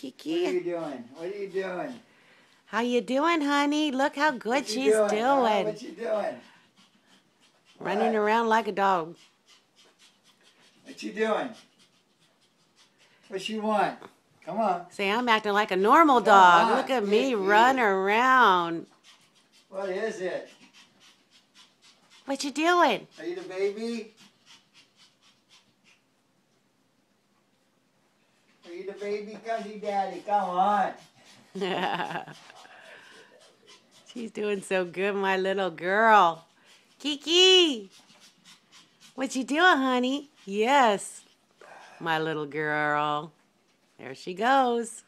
Kiki? What are you doing? What are you doing? How you doing, honey? Look how good she's doing. Huh? What you doing? Running around like a dog. What you doing? What you want? Come on. Say, I'm acting like a normal dog. Look at me run around. What is it? What you doing? Are you the baby? Are you the baby? Come see daddy. Come on. She's doing so good, my little girl. Kiki! What you doing, honey? Yes, my little girl. There she goes.